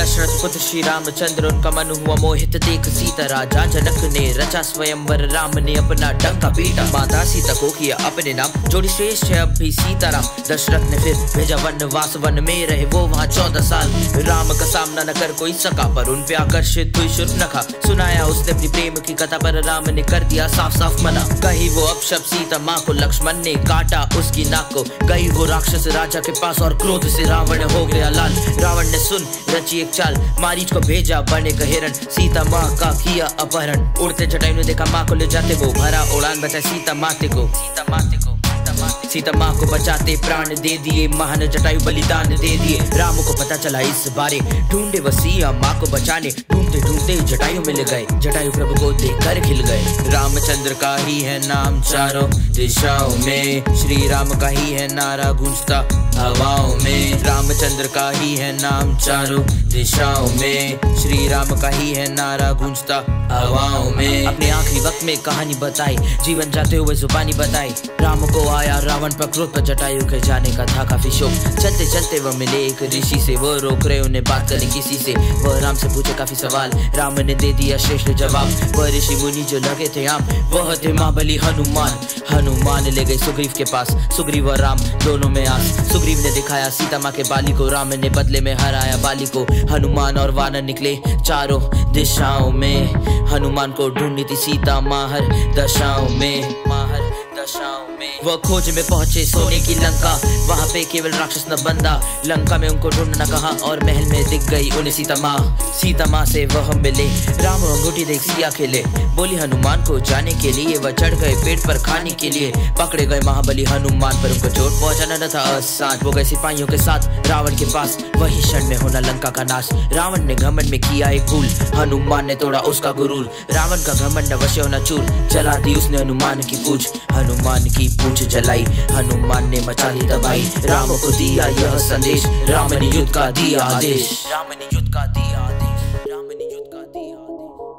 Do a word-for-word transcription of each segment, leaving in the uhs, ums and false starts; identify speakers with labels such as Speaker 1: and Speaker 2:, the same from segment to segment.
Speaker 1: दशरथ पुत्र श्री रामचंद्र उनका मन हुआ मोहित देख सीता। राजा जनक ने रचा स्वयंवर, राम ने अपना डंका पीटा। माता सीता को किया अपने नाम, जोड़ी श्रेष्ठ है अब भी सीताराम। दशरथ ने फिर भेजा वनवास, वन में रहे वो वहाँ चौदह साल। राम का सामना न कर कोई सका, पर उन पे आकर्षित हुई शूर्पणखा। सुनाया उसने अपनी प्रेम की कथा, पर राम ने कर दिया साफ साफ मना। कही वो अपशब्द सीता माँ को, लक्ष्मण ने काटा उसकी नाक को। गई वो राक्षस राजा के पास और क्रोध से रावण हो गया लाल। रावण ने सुन रची एक चाल, मारीच को भेजा बने का हिरण। सीता माँ का किया अपहरण, उड़ते जटायु ने देखा माँ को ले जाते वो। भरा उड़ान बचा सीता माते को, सीता माते को सीता माँ को बचाते प्राण दे दिए। महान जटायु बलिदान दे दिए। राम को पता चला इस बारे, ढूंढे वसिया माँ को बचाने। ढूंढते ढूंढते जटायु मिल गए, जटायु प्रभु को देखकर खिल गए। रामचंद्र का ही है नाम चारों दिशाओं में, श्री राम का ही है नारा गूंजता हवाओं में। रामचंद्र का ही है नाम चारों दिशाओं में, श्री राम का ही है नारा गूंजता हवाओं में। अपने आखिरी वक्त में कहानी बताई, जीवन जाते हुए जुबानी बताई। राम को आया रावण पर क्रोध, पर जटायु के जाने का था काफी शोक। चलते चलते वह मिले एक ऋषि से, वो रोक रहे उन्हें बात करने किसी से। वह राम से पूछे काफी सवाल, राम ने दे दिया श्रेष्ठ जवाब। वह ऋषि मुनि जो लगे थे आम, वह थे महाबली हनुमान। हनुमान ले गए सुग्रीव के पास, सुग्रीव और राम दोनों में आस। सुग्रीव ने दिखाया सीता माँ के बाली को, राम ने बदले में हराया बाली को। हनुमान और वानर निकले चारों दिशाओं में, हनुमान को ढूंढनी थी सीता माँ हर दशाओं में, माहर दशाओं में। वह खोज में पहुंचे सोने की लंका, वहाँ पे केवल राक्षस न बंदा। लंका में उनको ढूंढना कहा और महल में दिख गई उन्हें सीता माँ। सीता माँ से वह मिले, राम अंगूठी देख सिया खेले। बोली हनुमान को जाने के लिए, वह चढ़ गए पेट पर खाने के लिए। पकड़े गए महाबली हनुमान, पर उनको चोट पहुंचाना न था आसान। वो गए सिपाहियों के साथ रावण के पास, वही क्षण में होना लंका का नाश। रावण ने घमंड में किया एक भूल, हनुमान ने तोड़ा उसका गुरूर। रावण का घमंड अवश्य होना चूर, जला दी उसने हनुमान की पूछ। हनुमान की पूछ जलाई, हनुमान ने मचा ली तबाही। राम को दिया यह संदेश, राम ने युद्ध का दिया आदेश। राम ने युद्ध का दिया आदेश, राम ने युद्ध का दिया आदेश।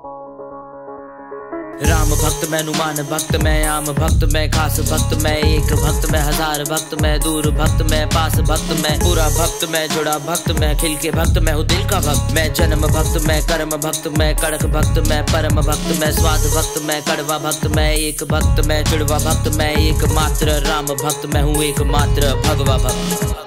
Speaker 1: राम भक्त मैं, हनुमान भक्त मैं, आम भक्त मैं, खास भक्त मैं, एक भक्त मैं, हजार भक्त मैं, दूर भक्त मैं, पास भक्त मैं, पूरा भक्त मैं, जुड़ा भक्त मैं, खिल के भक्त मैं, हूँ दिल का भक्त मैं। जन्म भक्त मैं, कर्म भक्त मैं, कड़क भक्त मैं, परम भक्त मैं, स्वाद भक्त मैं, कड़वा भक्त मैं, एक भक्त मैं, जुड़वा भक्त मैं, एक मात्र राम भक्त मैं हूँ, एक मात्र भगवा भक्त।